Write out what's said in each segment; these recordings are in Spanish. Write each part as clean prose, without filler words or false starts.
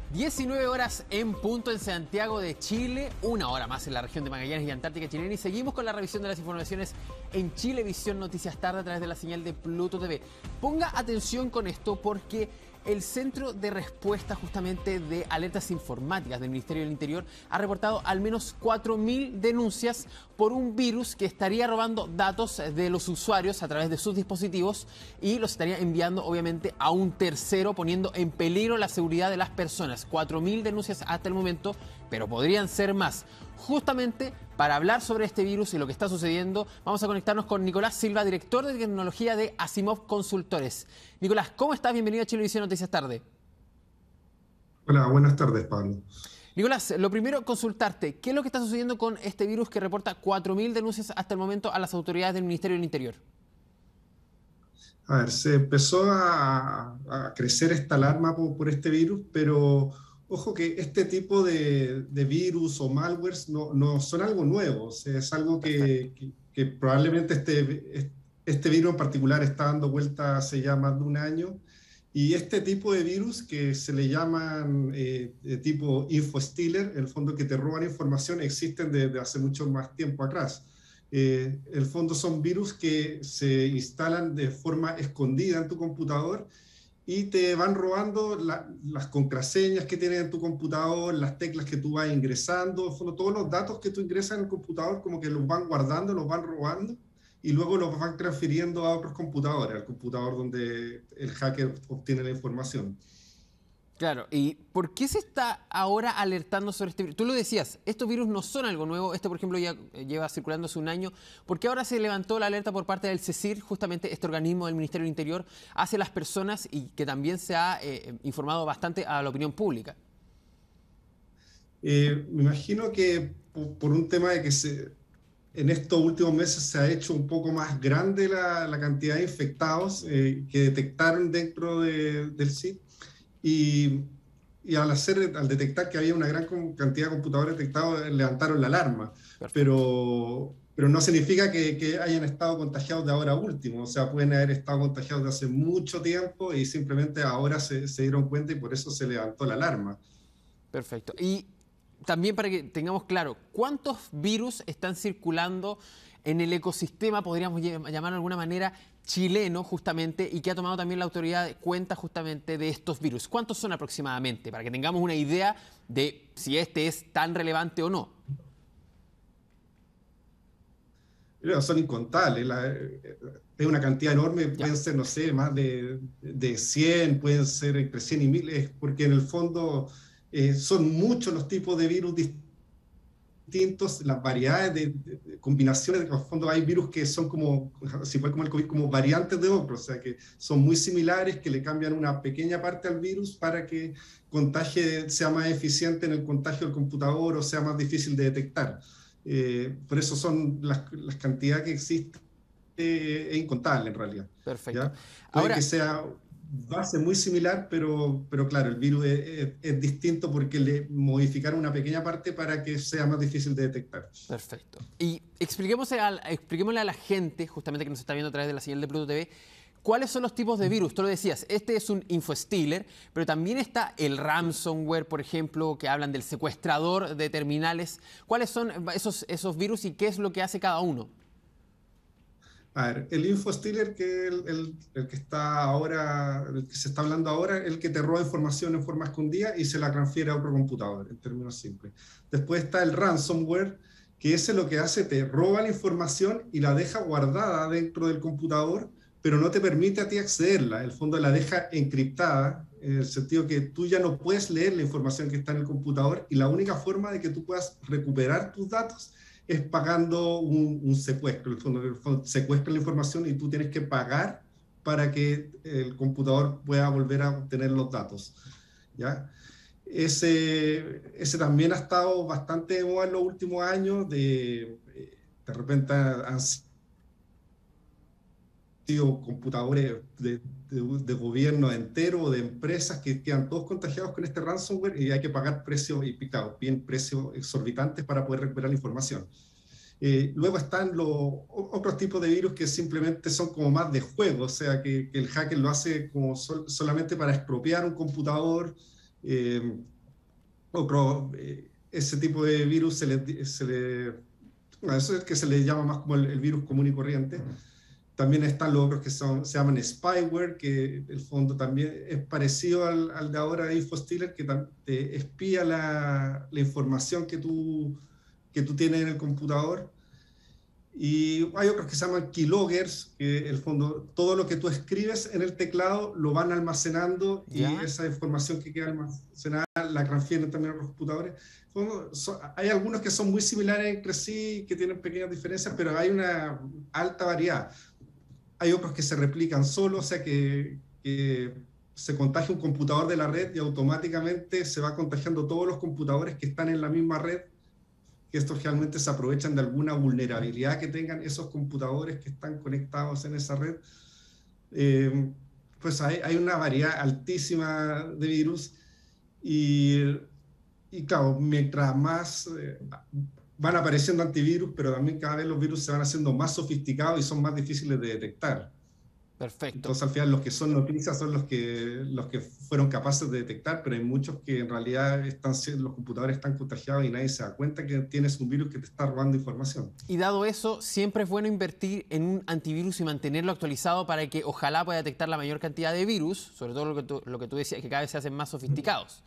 19 horas en punto en Santiago de Chile, una hora más en la región de Magallanes y Antártica chilena, y seguimos con la revisión de las informaciones en Chilevisión Noticias Tarde a través de la señal de Pluto TV. Ponga atención con esto porque el Centro de Respuesta justamente de Alertas Informáticas del Ministerio del Interior ha reportado al menos 4.000 denuncias por un virus que estaría robando datos de los usuarios a través de sus dispositivos y los estaría enviando obviamente a un tercero, poniendo en peligro la seguridad de las personas. 4.000 denuncias hasta el momento, pero podrían ser más. Justamente para hablar sobre este virus y lo que está sucediendo, vamos a conectarnos con Nicolás Silva, director de tecnología de Asimov Consultores. Nicolás, ¿cómo estás? Bienvenido a Chilevisión Noticias Tarde. Hola, buenas tardes, Pablo. Nicolás, lo primero, consultarte, ¿qué es lo que está sucediendo con este virus que reporta 4.000 denuncias hasta el momento a las autoridades del Ministerio del Interior? A ver, se empezó a crecer esta alarma por este virus, pero ojo que este tipo de virus o malwares no son algo nuevo. O sea, es algo Perfecto. que probablemente este virus en particular está dando vuelta hace ya más de un año. Y este tipo de virus que se le llaman de tipo infostealer, en el fondo que te roban información, existen desde hace mucho más tiempo atrás. El fondo son virus que se instalan de forma escondida en tu computador y te van robando las contraseñas que tienes en tu computador, las teclas que tú vas ingresando, en fondo, todos los datos que tú ingresas en el computador como que los van guardando, los van robando y luego los van transfiriendo a otros computadores, al computador donde el hacker obtiene la información. Claro, ¿y por qué se está ahora alertando sobre este virus? Tú lo decías, estos virus no son algo nuevo, este por ejemplo ya lleva circulando hace un año. ¿Por qué ahora se levantó la alerta por parte del CECIR, justamente este organismo del Ministerio del Interior, hacia las personas y que también se ha informado bastante a la opinión pública? Me imagino que por un tema de que en estos últimos meses se ha hecho un poco más grande la cantidad de infectados que detectaron dentro del SID y, y al detectar que había una gran cantidad de computadores detectados, levantaron la alarma, Perfecto. pero no significa que hayan estado contagiados de ahora último, o sea, pueden haber estado contagiados de hace mucho tiempo y simplemente ahora se dieron cuenta y por eso se levantó la alarma. Perfecto. Y también para que tengamos claro, ¿cuántos virus están circulando en el ecosistema, podríamos llamar de alguna manera, chileno justamente, y que ha tomado también la autoridad cuenta justamente de estos virus? ¿Cuántos son aproximadamente? Para que tengamos una idea de si este es tan relevante o no. Pero son incontables, es una cantidad enorme, Ya, pueden ser, no sé, más de 100, pueden ser entre 100 y 1000, porque en el fondo son muchos los tipos de virus distintos, las variedades de combinaciones, en el fondo hay virus que son como, si igual como el COVID, como variantes de otros, o sea que son muy similares, que le cambian una pequeña parte al virus para que contagie sea más eficiente en el contagio del computador o sea más difícil de detectar. Por eso son las cantidades que existen es incontable en realidad. perfecto. ¿Ya? Puede que Ahora, sea base muy similar, pero claro, el virus es distinto porque le modificaron una pequeña parte para que sea más difícil de detectar. perfecto. Y expliquémosle a la gente, justamente que nos está viendo a través de la señal de Pluto TV, ¿cuáles son los tipos de virus? Tú lo decías, este es un infostealer, pero también está el ransomware, por ejemplo, que hablan del secuestrador de terminales. ¿Cuáles son esos virus y qué es lo que hace cada uno? A ver, el infostealer, que el que está ahora, el que se está hablando ahora, el que te roba información en forma escondida y se la transfiere a otro computador, en términos simples. Después está el ransomware, que ese lo que hace, te roba la información y la deja guardada dentro del computador, pero no te permite a ti accederla. En el fondo la deja encriptada, en el sentido que tú ya no puedes leer la información que está en el computador y la única forma de que tú puedas recuperar tus datos es pagando un secuestro. El fondo secuestra la información y tú tienes que pagar para que el computador pueda volver a obtener los datos. ¿Ya? Ese también ha estado bastante de moda en los últimos años. De repente han sido computadores de gobierno entero o de empresas que quedan todos contagiados con este ransomware y hay que pagar precios, y claro, bien precios exorbitantes para poder recuperar la información. Luego están otros tipos de virus que simplemente son como más de juego, o sea, que el hacker lo hace como solamente para expropiar un computador, otro, ese tipo de virus bueno, eso es el que se le llama más como el virus común y corriente. También están los otros que se llaman spyware, que en el fondo también es parecido al de ahora de InfoStealer, que te espía la información que tú tienes en el computador. Y hay otros que se llaman keyloggers, que en el fondo todo lo que tú escribes en el teclado lo van almacenando y ¿Ya? esa información que queda almacenada la transfieren también a los computadores. Hay algunos que son muy similares entre sí, que tienen pequeñas diferencias, pero hay una alta variedad. Hay otros que se replican solo, o sea que se contagia un computador de la red y automáticamente se va contagiando todos los computadores que están en la misma red, que estos realmente se aprovechan de alguna vulnerabilidad que tengan esos computadores que están conectados en esa red. Eh, pues hay una variedad altísima de virus y, y claro, mientras más van apareciendo antivirus, pero también cada vez los virus se van haciendo más sofisticados y son más difíciles de detectar. Perfecto. Entonces, al final, los que son noticias son los que fueron capaces de detectar, pero hay muchos que en realidad los computadores están contagiados y nadie se da cuenta que tienes un virus que te está robando información. Y dado eso, siempre es bueno invertir en un antivirus y mantenerlo actualizado para que ojalá pueda detectar la mayor cantidad de virus, sobre todo lo que tú decías, que cada vez se hacen más sofisticados.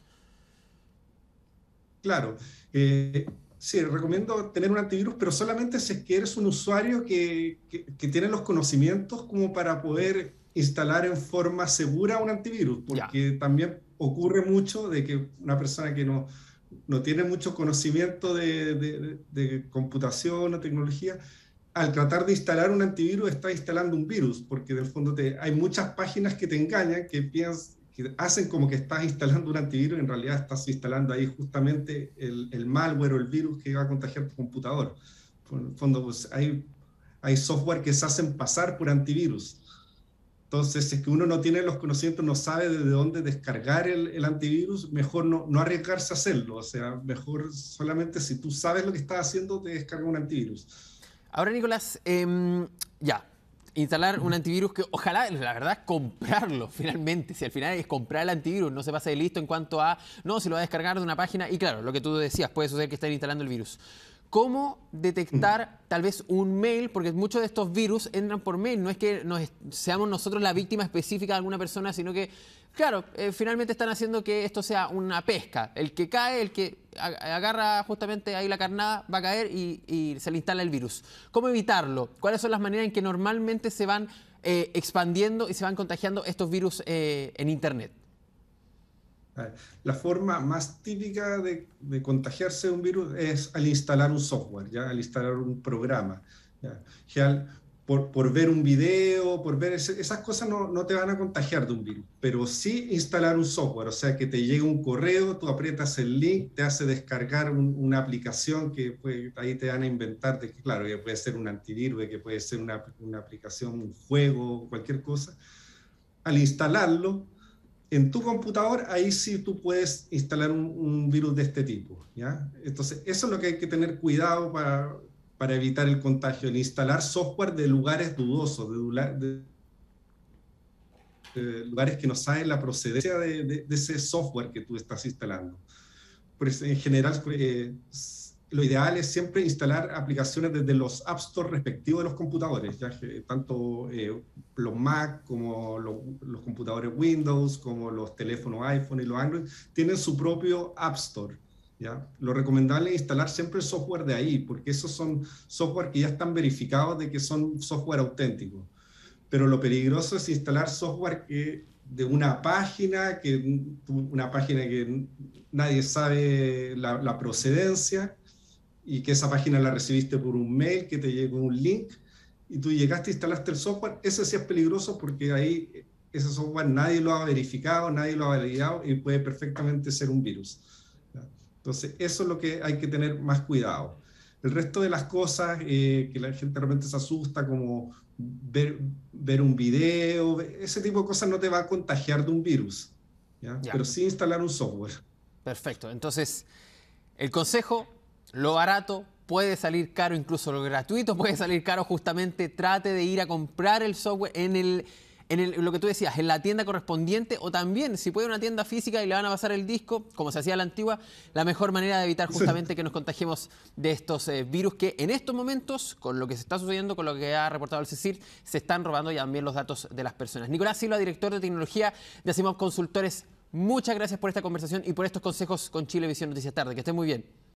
Claro, sí, recomiendo tener un antivirus, pero solamente si es que eres un usuario que tiene los conocimientos como para poder instalar en forma segura un antivirus, Ya. porque también ocurre mucho de que una persona que no tiene mucho conocimiento de computación o tecnología, al tratar de instalar un antivirus está instalando un virus, porque en el fondo hay muchas páginas que te engañan, que hacen como que estás instalando un antivirus y en realidad estás instalando ahí justamente el malware o el virus que va a contagiar tu computador. En el fondo, pues hay software que se hacen pasar por antivirus. Entonces, si es que uno no tiene los conocimientos, no sabe de dónde descargar el antivirus, mejor no arriesgarse a hacerlo. O sea, mejor solamente si tú sabes lo que estás haciendo, te descarga un antivirus. Ahora, Nicolás, ya, instalar un antivirus que ojalá, la verdad, comprarlo finalmente. Si al final es comprar el antivirus, no se pase de listo en cuanto a, no, si lo va a descargar de una página. Y claro, lo que tú decías, puede suceder que estén instalando el virus. ¿Cómo detectar tal vez un mail? Porque muchos de estos virus entran por mail. No es que seamos nosotros la víctima específica de alguna persona, sino que, claro, finalmente están haciendo que esto sea una pesca. El que cae, el que agarra justamente ahí la carnada, va a caer y se le instala el virus. ¿Cómo evitarlo? ¿Cuáles son las maneras en que normalmente se van expandiendo y se van contagiando estos virus en Internet? La forma más típica de contagiarse de un virus es al instalar un software, ¿ya? Al instalar un programa. ¿Ya? Por ver un video, por ver esas cosas no te van a contagiar de un virus, pero sí instalar un software, o sea, que te llegue un correo, tú aprietas el link, te hace descargar una aplicación que ahí te van a inventar, de que, claro, que puede ser un antivirus, que puede ser una aplicación, un juego, cualquier cosa. Al instalarlo, en tu computador, ahí sí tú puedes instalar un virus de este tipo, ¿ya? Entonces, eso es lo que hay que tener cuidado para evitar el contagio, el instalar software de lugares dudosos, de lugares que no saben la procedencia de ese software que tú estás instalando. Pues, en general, lo ideal es siempre instalar aplicaciones desde los App Store respectivos de los computadores, ya que tanto los Mac como los computadores Windows, como los teléfonos iPhone y los Android, tienen su propio App Store. ¿Ya? Lo recomendable es instalar siempre el software de ahí, porque esos son software que ya están verificados de que son software auténticos. Pero lo peligroso es instalar software de una página que nadie sabe la procedencia y que esa página la recibiste por un mail, que te llegó un link y tú llegaste e instalaste el software. Ese sí es peligroso porque ahí ese software nadie lo ha verificado, nadie lo ha validado y puede perfectamente ser un virus. Entonces, eso es lo que hay que tener más cuidado. El resto de las cosas que la gente realmente se asusta, como ver un video, ese tipo de cosas no te va a contagiar de un virus, ¿ya? Ya, Pero sí instalar un software. perfecto. Entonces, el consejo, lo barato puede salir caro, incluso lo gratuito puede salir caro. Justamente trate de ir a comprar el software lo que tú decías, en la tienda correspondiente, o también, si puede, una tienda física y le van a pasar el disco, como se hacía a la antigua, la mejor manera de evitar justamente que nos contagiemos de estos virus que en estos momentos, con lo que se está sucediendo, con lo que ha reportado el CSIR, se están robando ya también los datos de las personas. Nicolás Silva, director de tecnología de Asimov Consultores, muchas gracias por esta conversación y por estos consejos con Chilevisión Noticias Tarde. Que estén muy bien.